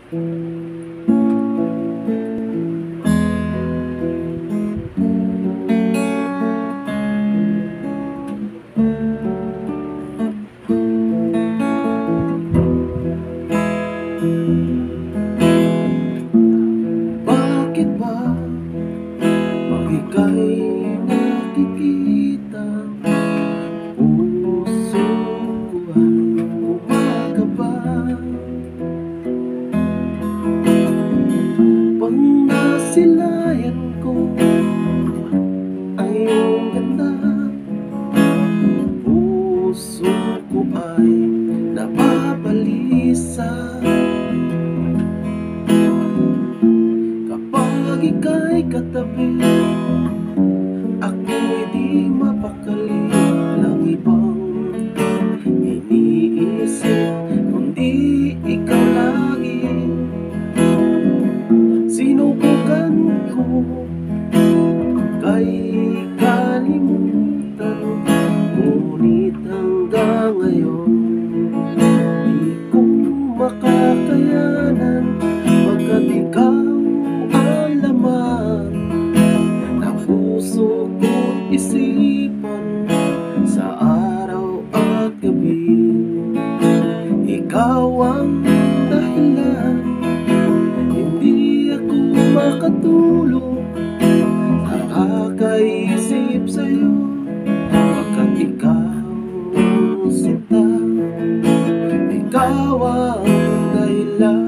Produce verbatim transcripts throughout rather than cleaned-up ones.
Bakit ba pag ika'y nakikita, puso ko ay kumakaba? Pag nasilayan ko ay iyong ganda, puso ko ay nababalisa. Kapag ika'y katabi, ako'y di mapakali. Walang ibang iniisip kundi ikaw lagi. Sinubukan ko kay kalimutan, ngunit hanggang ngayon di ko makakayanan, pagkat ikaw ang laman ng puso ko't isipan sa araw at gabi. Ikaw ang dahilan, hindi ako makatulog sa kakaisip sa'yo, pagkat ikaw sinta, ikaw ang dahilan.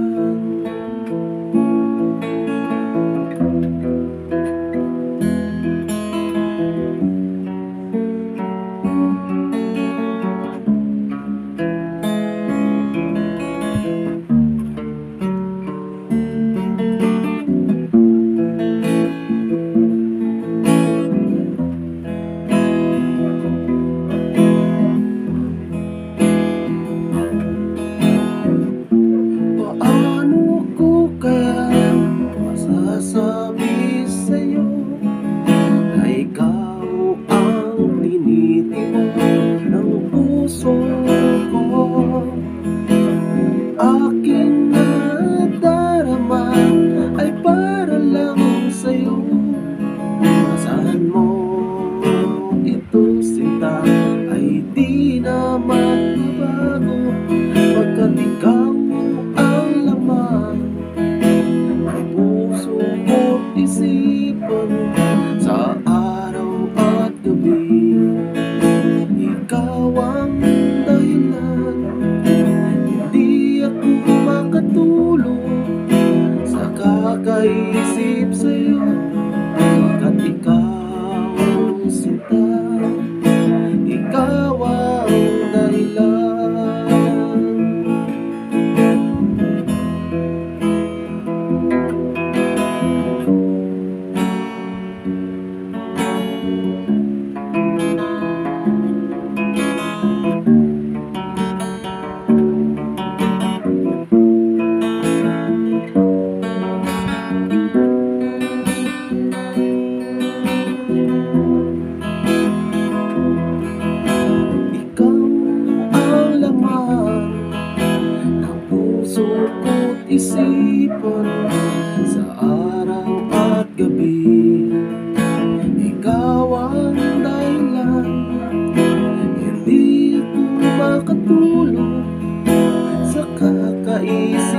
Masasabi sa'yo na ikaw ang tinitipan ng puso ko. Aking nadarama ay para lang sa'yo. Masahan mo ito, sinta, ay di na magbabago, pagkat ikaw ang laman isipan sa araw at gabi. Ikaw ang dahilan, hindi ako makatulog sa kakaisip sa'yo, pagkat ikaw sinta, ikaw ang dahilan. Isipan sa araw at gabi. Ikaw ang dahilan, hindi ako makatulog sa kakaisip